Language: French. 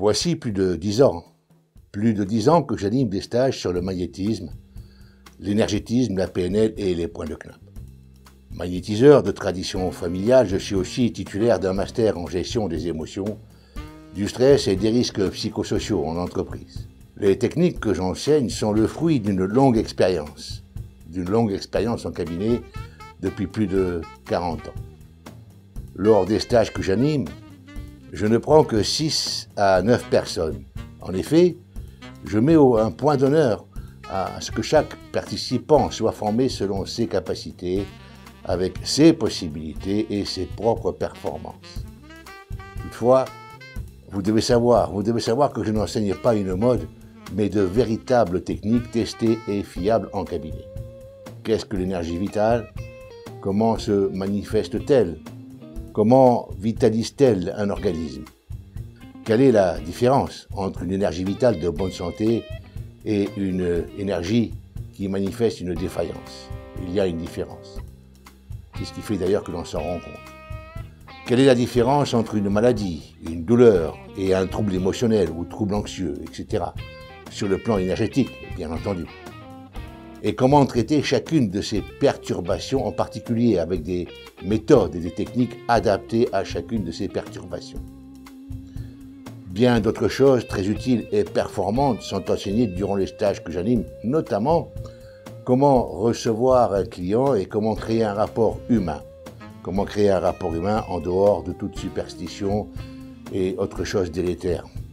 Voici plus de 10 ans. Plus de 10 ans que j'anime des stages sur le magnétisme, l'énergétisme, la PNL et les points de Knapp. Magnétiseur de tradition familiale, je suis aussi titulaire d'un master en gestion des émotions, du stress et des risques psychosociaux en entreprise. Les techniques que j'enseigne sont le fruit d'une longue expérience en cabinet depuis plus de 40 ans. Lors des stages que j'anime, je ne prends que 6 à 9 personnes. En effet, je mets un point d'honneur à ce que chaque participant soit formé selon ses capacités, avec ses possibilités et ses propres performances. Toutefois, vous devez savoir que je n'enseigne pas une mode, mais de véritables techniques testées et fiables en cabinet. Qu'est-ce que l'énergie vitale? Comment se manifeste-t-elle? Comment vitalise-t-elle un organisme? Quelle est la différence entre une énergie vitale de bonne santé et une énergie qui manifeste une défaillance? Il y a une différence. C'est ce qui fait d'ailleurs que l'on s'en rend compte. Quelle est la différence entre une maladie, une douleur et un trouble émotionnel ou trouble anxieux, etc. sur le plan énergétique, bien entendu. Et comment traiter chacune de ces perturbations, en particulier avec des méthodes et des techniques adaptées à chacune de ces perturbations. Bien d'autres choses très utiles et performantes sont enseignées durant les stages que j'anime, notamment comment recevoir un client et comment créer un rapport humain. Comment créer un rapport humain en dehors de toute superstition et autre chose délétère.